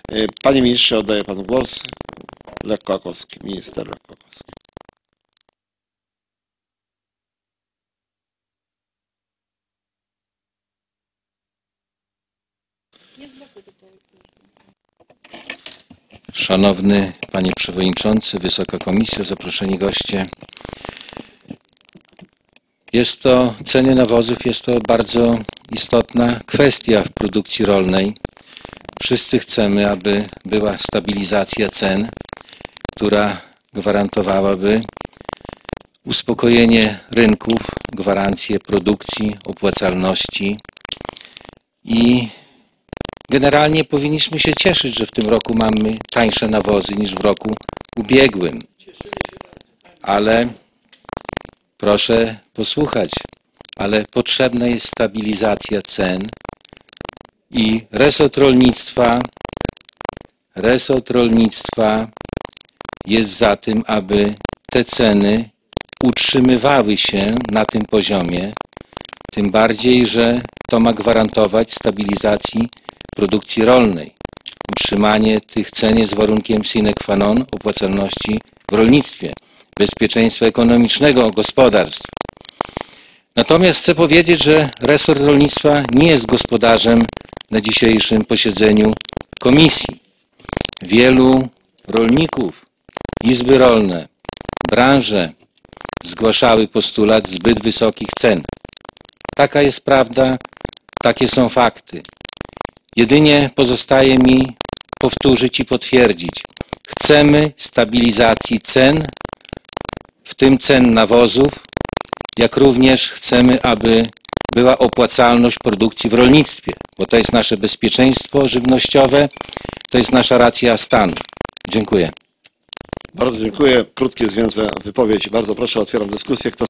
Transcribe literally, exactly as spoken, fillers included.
Panie ministrze, oddaję panu głos. Lech Kołakowski, minister Lech Kołakowski. Szanowny Panie Przewodniczący, Wysoka Komisjo, zaproszeni goście. Jest to, ceny nawozów jest to bardzo istotna kwestia w produkcji rolnej. Wszyscy chcemy, aby była stabilizacja cen, która gwarantowałaby uspokojenie rynków, gwarancję produkcji, opłacalności i generalnie powinniśmy się cieszyć, że w tym roku mamy tańsze nawozy niż w roku ubiegłym. Ale proszę posłuchać, ale potrzebna jest stabilizacja cen i resort rolnictwa, resort rolnictwa jest za tym, aby te ceny utrzymywały się na tym poziomie, tym bardziej, że to ma gwarantować stabilizacji produkcji rolnej. Utrzymanie tych cen jest warunkiem sine qua non opłacalności w rolnictwie, bezpieczeństwa ekonomicznego gospodarstw. Natomiast chcę powiedzieć, że resort rolnictwa nie jest gospodarzem na dzisiejszym posiedzeniu komisji. Wielu rolników, izby rolne, branże zgłaszały postulat zbyt wysokich cen. Taka jest prawda, takie są fakty. Jedynie pozostaje mi powtórzyć i potwierdzić. Chcemy stabilizacji cen, w tym cen nawozów, jak również chcemy, aby była opłacalność produkcji w rolnictwie, bo to jest nasze bezpieczeństwo żywnościowe, to jest nasza racja stanu. Dziękuję. Bardzo dziękuję. Krótkie, zwięzłe wypowiedź. Bardzo proszę, otwieram dyskusję. Kto